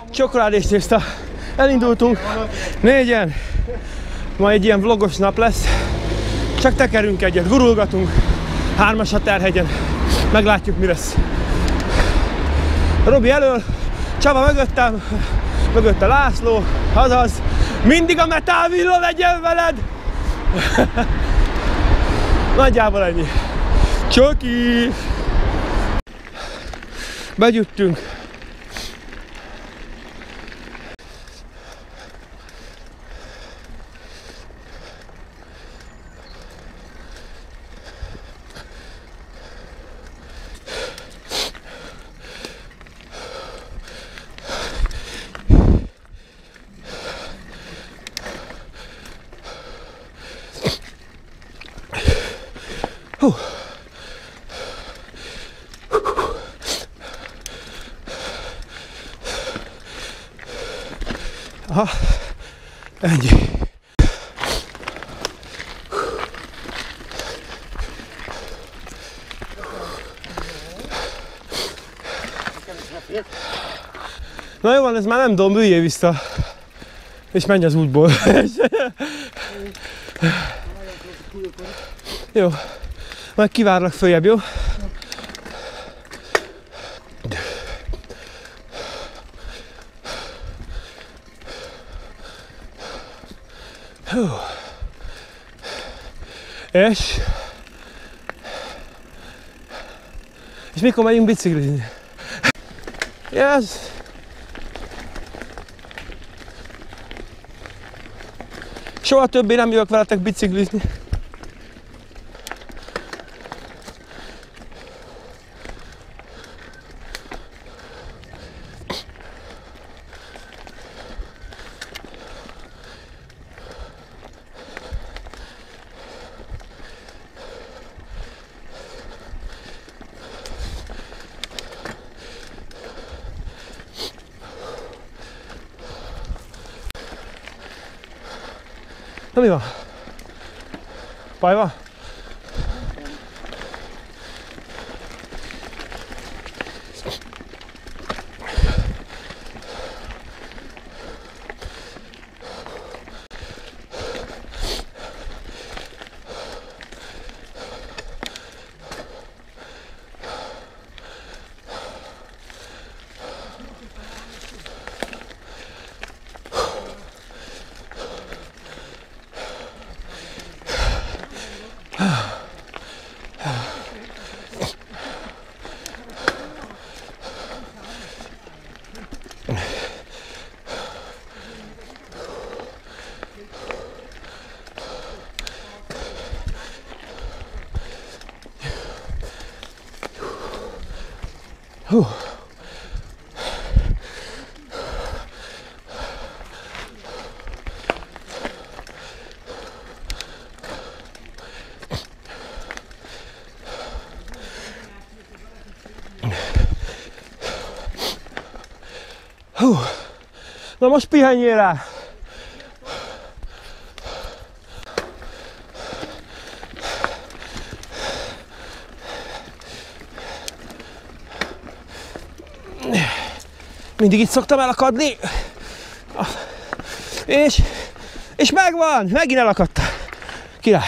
Csokoládés tészta. Elindultunk. 4-en. Ma egy ilyen vlogos nap lesz. Csak tekerünk egyet, gurulgatunk. 3-as a terhegyen. Meglátjuk, mi lesz. Robi elől, Csaba mögöttem, mögötte László, azaz. Mindig a Metal Villa legyen veled! Nagyjából ennyi. Csoki! Begyüttünk. Aha, ennyi. Na jó van, ez már nem domb, üljél vissza. És menj az útból. Jó, majd kivárlak följebb, jó? És mikor megyünk biciklizni? Yes. Soha többé nem jövök veletek biciklizni. Na mi van? Baj van? Na most pihenjél rá! Mindig itt szoktam elakadni. És megvan! Megint elakadtál. Király!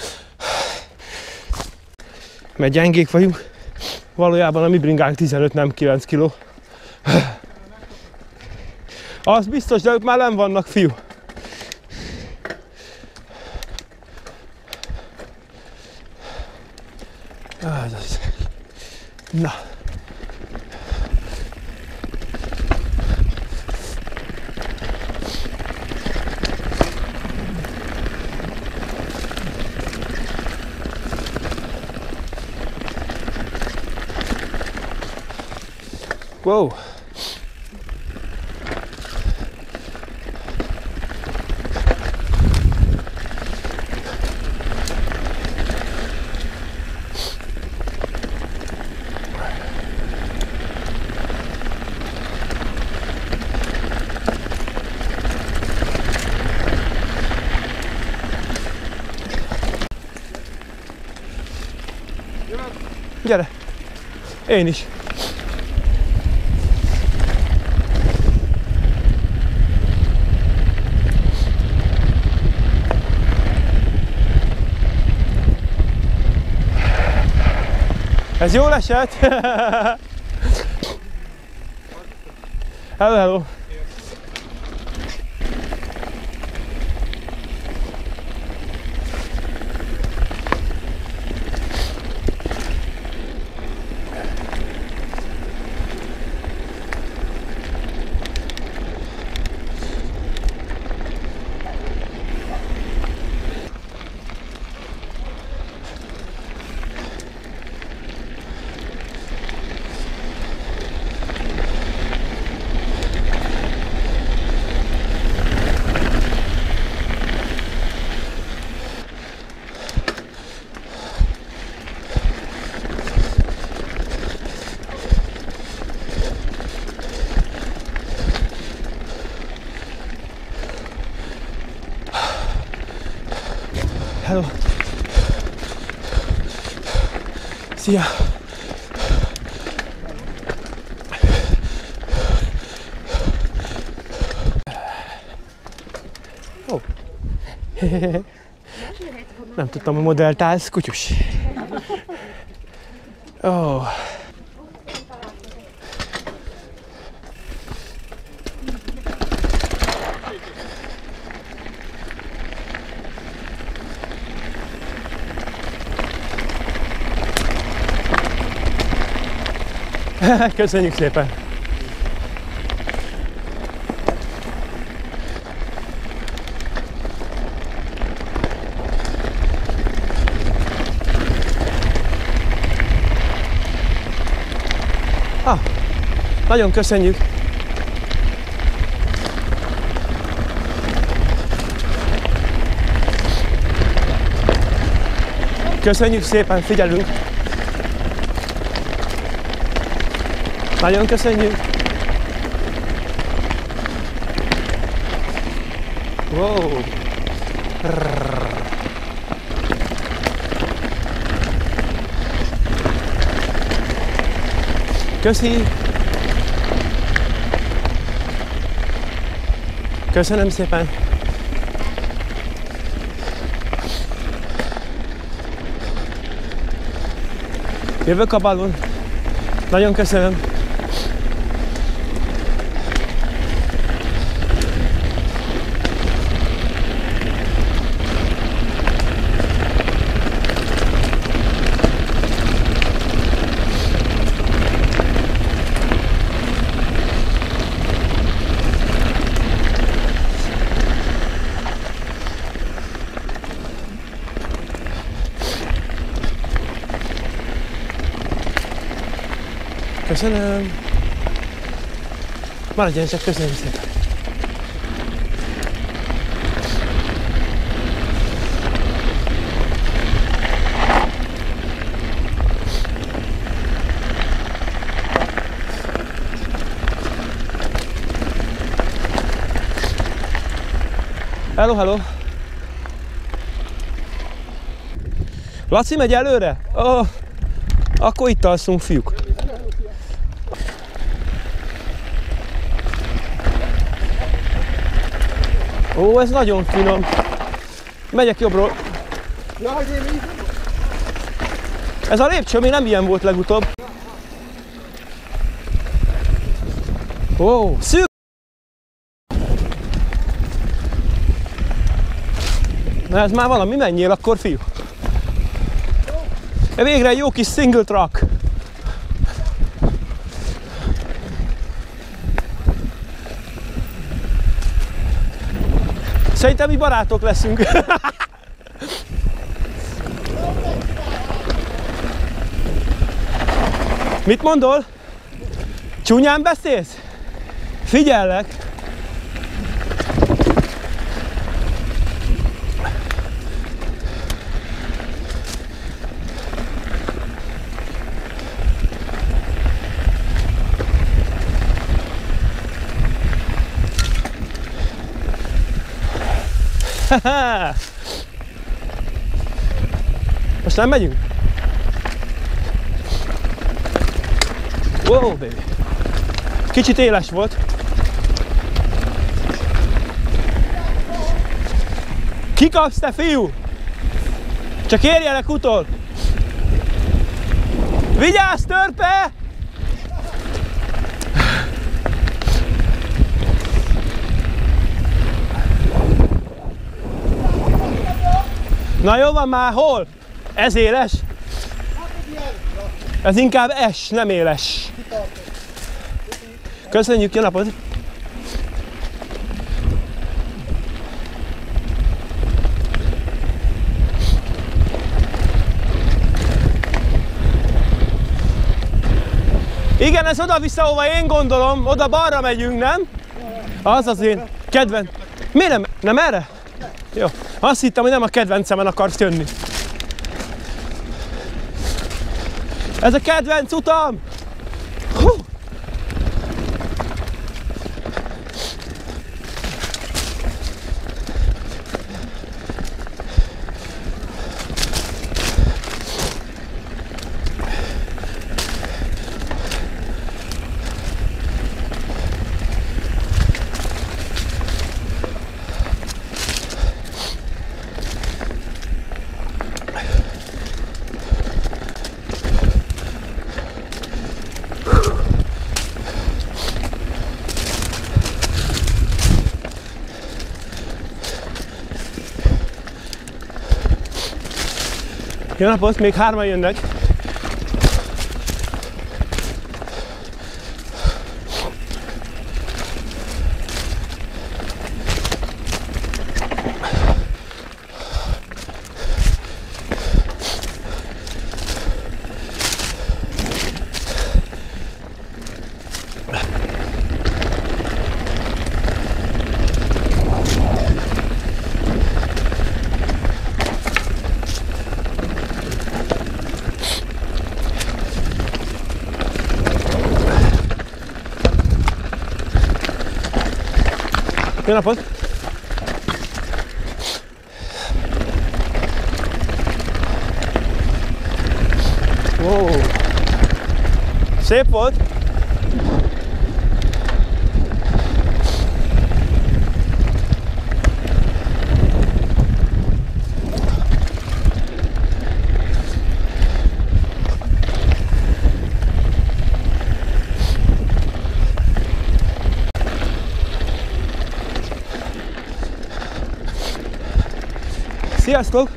Mert gyengék vagyunk. Valójában a mi bringánk 15, nem 9 kiló. Az biztos, de ők már nem vannak, fiú. Na. Wow. Gyere! Én is! Ez jól esett? Hello, hello. Hello. Szia. Oh. Nem tudtam, hogy modelltálsz, kutyus. Oh. Köszönjük szépen! Nagyon köszönjük! Köszönjük szépen, figyelünk! Nagyon köszönjük! Wow! Köszi! Köszönöm szépen! Jövök a balon! Nagyon köszönöm! Köszönöm! Maradjon csak, köszönöm szépen! Hello, hello! Laci megy előre? Oh, akkor itt alszunk, fiúk! Ó, ez nagyon finom. Megyek jobbról. Ez a lépcső még nem ilyen volt legutóbb. Ó, szűk. Na ez már valami, menjél akkor, fiú. Végre egy jó kis single track. Szerintem mi barátok leszünk. Mit mondol? Csúnyán beszélsz? Figyellek. Most nem megyünk? Wow, baby. Kicsit éles volt. Kikapsz, te fiú? Csak érjelek utol. Vigyázz, törpe! Na jó van már, hol? Ez éles? Ez inkább es, nem éles. Köszönjük, jó napot! Igen, ez oda-vissza, ahova én gondolom, oda balra megyünk, nem? Az az én kedvenc. Miért nem erre? Jó. Azt hittem, hogy nem a kedvencemen akarsz jönni. Ez a kedvenc utam! Hú. Jó napot, még 3-an jönnek. Jó napot! Wow. Szép volt! Sziasztok!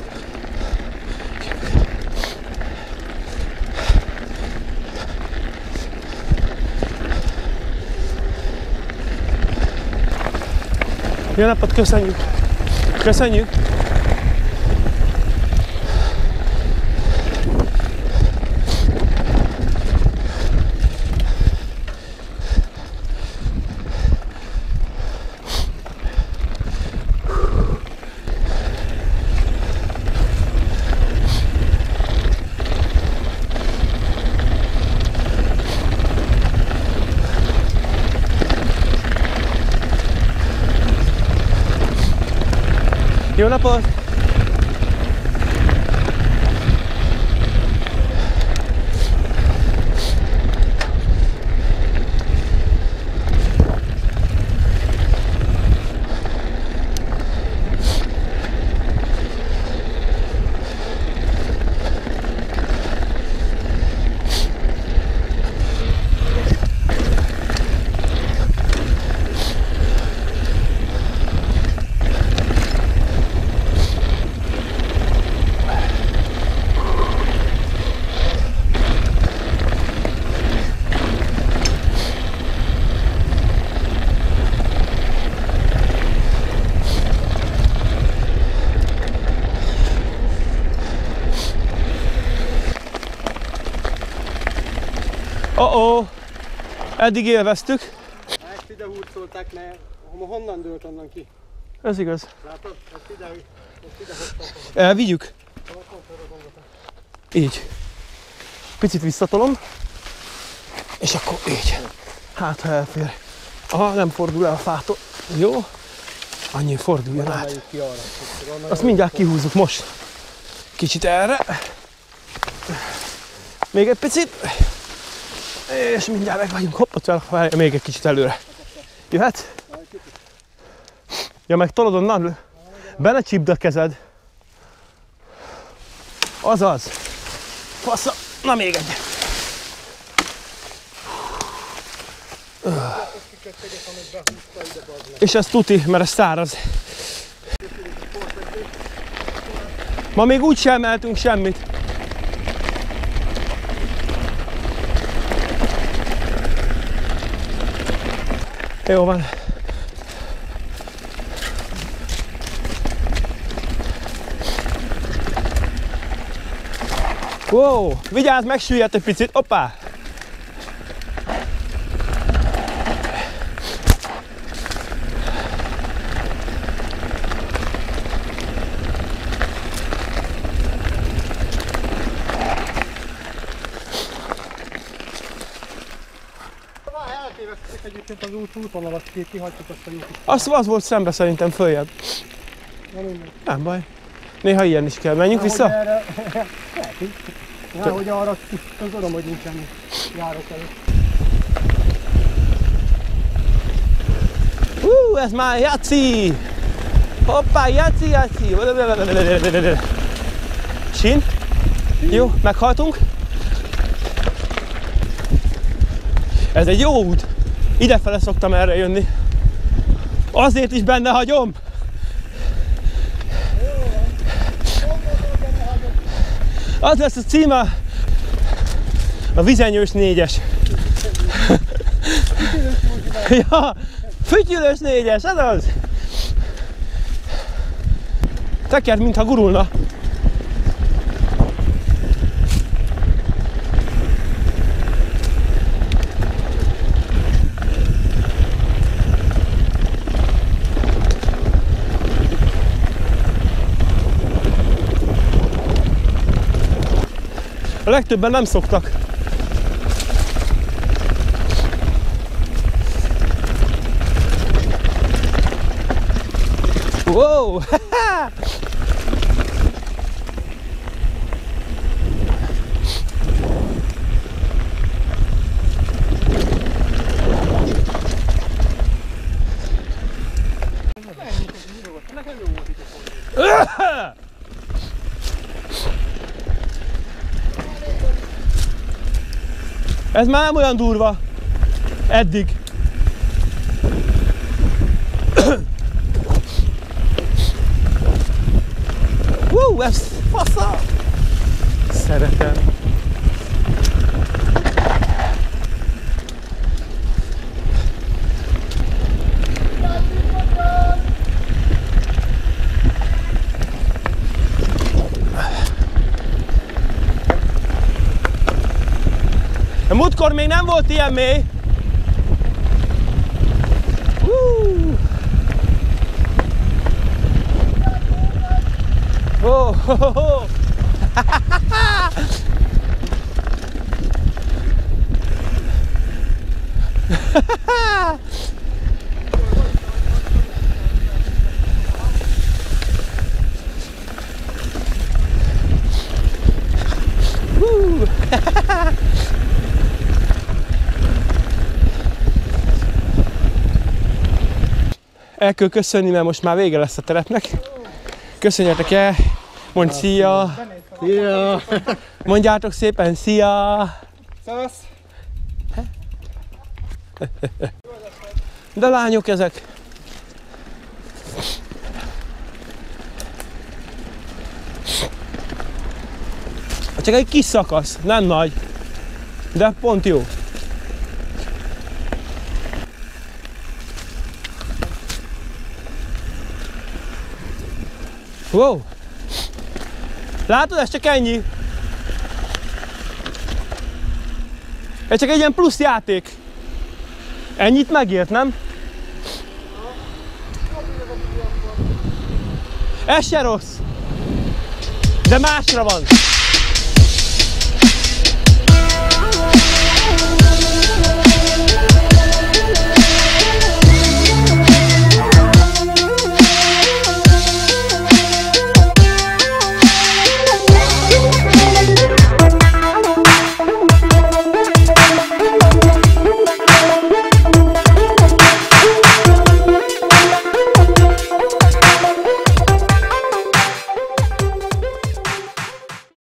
Jó napot, köszönjük! Köszönjük! Jó napot! Oh-oh! Eddig élveztük. Ezt ide hurcolták, mert honnan dőlt onnan ki? Ez igaz. Látod? Ezt ide hoztak. Elvigyük. Így. Picit visszatolom. És akkor így. Hát, ha elfér. Aha, nem fordul el a fától. Jó. Annyi forduljon át. Azt mindjárt kihúzzuk most. Kicsit erre. Még egy picit. És mindjárt meg vagyunk. Hopp, még egy kicsit előre. Jöhet? Ja, meg tolod onnan. Bele csípd a kezed. Azaz. Fasza. Na még egy. És ez tuti, mert ez száraz. Ma még úgy sem emeltünk semmit. Jó van. Wow, vigyázz, megsüllyedt egy picit, hoppá! Eltévesztették egyébként az útvonalat, kihagytuk azt a lyukat. Az volt szembe szerintem följebb. Nem baj. Néha ilyen is kell. Menjünk vissza? Nehogy arra tudom, hogy nincs semmi járok előtt. Ez már jaci! Hoppá, jaci! Sin? Jó, meghaltunk. Ez egy jó út. Idefele szoktam erre jönni. Azért is benne hagyom. Az lesz a címe. A Vizenyős 4-es. Ja, Fütyülős 4-es, ez az. Tekerd, mintha gurulna. A legtöbben nem szoktak. Wow! Ez már nem olyan durva. Eddig. Ez fasza! Szeretem. A múltkor még nem volt ilyen mély. Oh, ho, ho, ho. El kell köszönni, mert most már vége lesz a terepnek. Köszönjetek el! Mondj szia! Szia! Mondjátok szépen szia! Szevasz! De lányok ezek! Csak egy kis szakasz, nem nagy, de pont jó. Wow! Látod, ez csak ennyi. Ez csak egy ilyen plusz játék. Ennyit megért, nem? Ez se rossz. De másra van.